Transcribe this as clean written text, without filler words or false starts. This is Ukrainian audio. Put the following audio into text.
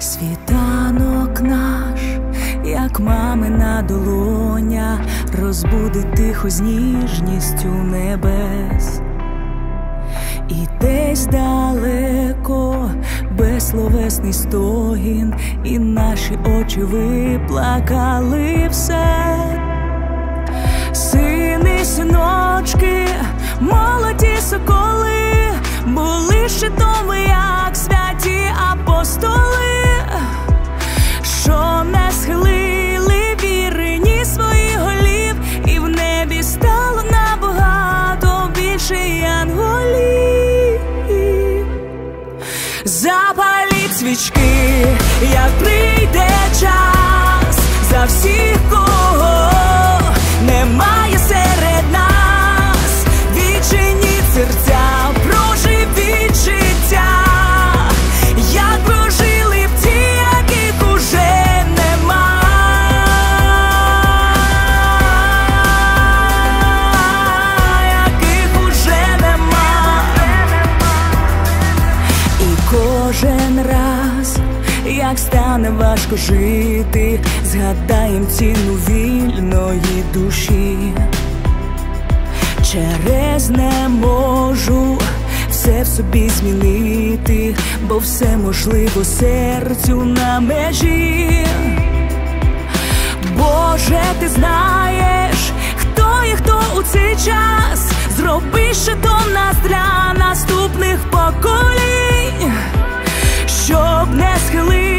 Світанок наш, як мамина долоня, розбудить тихо з ніжністю небес. І десь далеко безсловесний стогін, і наші очі виплакали все. Сини, синочки, молоді соколи, були щитом, як святі апостоли, що не схилили віри ні своїх голів, і в небі стало набагато більше янголів. Запаліть свічки, як прийде час, за всіх, кого немає серед нас. Відчиніть серця, проживіть життя, як прожили б ті, яких уже нема. Яких уже нема. І кожен раз, як стане важко жити, згадаєм ціну вільної душі. Через не можу все в собі змінити, бо все можливо серцю на межі. Боже, ти знаєш, хто є хто у цей час. Зроби щитом нас для наступних поколінь, щоб не схилити